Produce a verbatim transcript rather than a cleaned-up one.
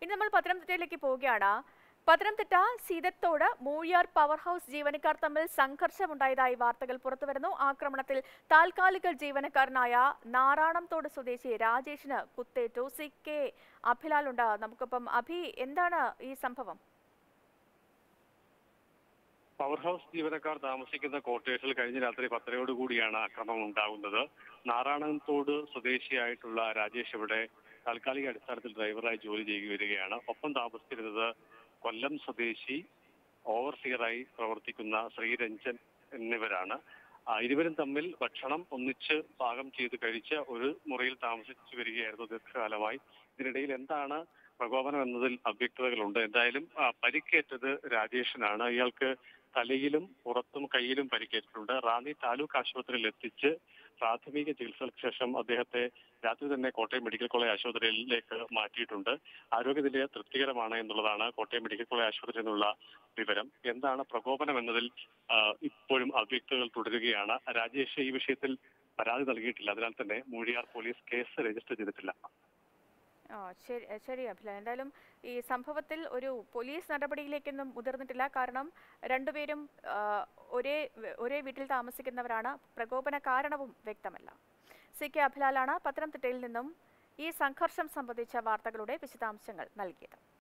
ഇനി നമ്മൾ പത്തനംതിട്ടയിലേക്ക് പോവുകയാണ്. പത്തനംതിട്ട സീതത്തോട് മൂഴിയാർ പവർ ഹൗസ് ജീവനക്കാർ തമ്മിൽ സംഘർഷമുണ്ടായതായി വാർത്തകൾ പുറത്തുവരുന്നു. ആക്രമണത്തിൽ താൽക്കാലിക ജീവനക്കാരനായ നാറാണംതോട് സ്വദേശി രാജേഷിന് കുത്തേറ്റു. സി കെ അഭിലാലുണ്ട് നമുക്കൊപ്പം. അഭി, എന്താണ് ഈ സംഭവം? പവർ ഹൗസ് ജീവനക്കാർ താമസിക്കുന്ന ക്വാർട്ടേഴ്സിൽ കഴിഞ്ഞ രാത്രി പത്തരയോടുകൂടിയാണ് ആക്രമണം ഉണ്ടാകുന്നത്. നാറാണംതോട് സ്വദേശിയായിട്ടുള്ള രാജേഷ് ഇവിടെ താൽക്കാലിക അടിസ്ഥാനത്തിൽ ഡ്രൈവറായി ജോലി ചെയ്തു വരികയാണ്. ഒപ്പം താമസിച്ചിരുന്നത് കൊല്ലം സ്വദേശി ഓവർസിയറായി പ്രവർത്തിക്കുന്ന ശ്രീരഞ്ജൻ എന്നിവരാണ്. ഇരുവരും തമ്മിൽ ഭക്ഷണം ഒന്നിച്ച് പാകം ചെയ്ത് കഴിച്ച് ഒരു മുറിയിൽ താമസിച്ചു വരികയായിരുന്നു ദീർഘകാലമായി. ഇതിനിടയിൽ എന്താണ് പ്രകോപനം എന്നതിൽ അവ്യക്തതകളുണ്ട്. എന്തായാലും പരിക്കേറ്റത് രാജേഷിനാണ്. ഇയാൾക്ക് തലയിലും പുറത്തും കയ്യിലും പരിക്കേറ്റിട്ടുണ്ട്. റാന്നി താലൂക്ക് ആശുപത്രിയിൽ എത്തിച്ച് പ്രാഥമിക ചികിത്സകൾക്ക് ശേഷം അദ്ദേഹത്തെ രാത്രി തന്നെ കോട്ടയം മെഡിക്കൽ കോളേജ് ആശുപത്രിയിലേക്ക് മാറ്റിയിട്ടുണ്ട്. ആരോഗ്യനില തൃപ്തികരമാണ് എന്നുള്ളതാണ് കോട്ടയം മെഡിക്കൽ കോളേജ് ആശുപത്രിയിൽ നിന്നുള്ള വിവരം. എന്താണ് പ്രകോപനം എന്നതിൽ ഇപ്പോഴും അവ്യക്തതകൾ തുടരുകയാണ്. രാജേഷ് ഈ വിഷയത്തിൽ പരാതി നൽകിയിട്ടില്ല. അതിനാൽ തന്നെ മൂഴിയാർ പോലീസ് കേസ് രജിസ്റ്റർ ചെയ്തിട്ടില്ല. ആ ശരി ശരി അഭില, എന്തായാലും ഈ സംഭവത്തിൽ ഒരു പോലീസ് നടപടിയിലേക്കൊന്നും മുതിർന്നിട്ടില്ല. കാരണം രണ്ടുപേരും ഒരേ ഒരേ വീട്ടിൽ താമസിക്കുന്നവരാണ്. പ്രകോപന കാരണവും വ്യക്തമല്ല. സി കെ അഭിലാലാണ് പത്തനംതിട്ടയിൽ നിന്നും ഈ സംഘർഷം സംബന്ധിച്ച വാർത്തകളുടെ വിശദാംശങ്ങൾ നൽകിയത്.